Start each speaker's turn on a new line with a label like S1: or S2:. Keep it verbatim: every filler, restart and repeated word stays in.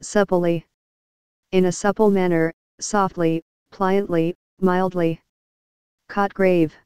S1: supplely. In a supple manner, softly, pliantly, mildly. Caught grave.